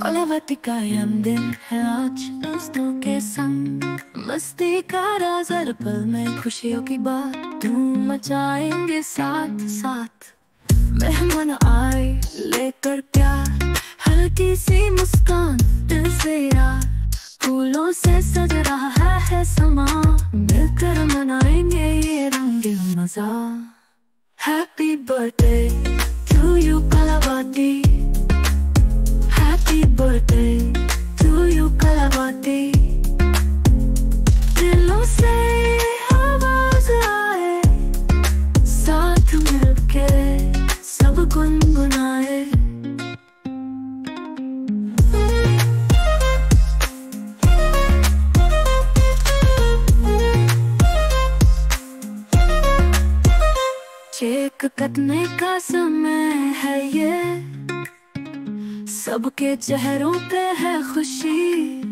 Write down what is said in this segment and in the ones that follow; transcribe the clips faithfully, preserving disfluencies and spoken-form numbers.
कलावती का यम दिन है आज दोस्तों के संग, मस्ती का राज हर पल में खुशियों की बात धूम मचाएंगे साथ साथ। मेहमान आए लेकर प्यार, हल्की सी मुस्कान दिल से यार, फूलों से सज रहा है समा, मिलकर मनाएंगे ये रंगीन मजा। Happy birthday to you Kalavati, happy birthday to you Kalavati. दिलों से आवाज आए, साथ मिलके सब गुनगुनाए। केक कटने का समय है ये, सबके चेहरों पे है खुशी,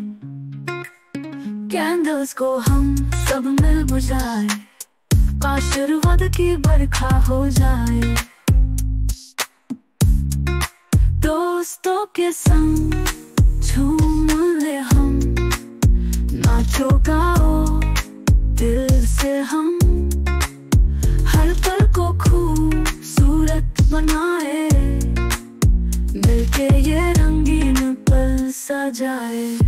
कैंडल्स को हम सब मिल बुझाए, आशीर्वाद की बरखा हो जाए। दोस्तों के संग झूम ले हम, नाचो गाओ दिल से हम, हर पल को खूबसूरत बनाए, मिलके ये रंगीन पल सजाए।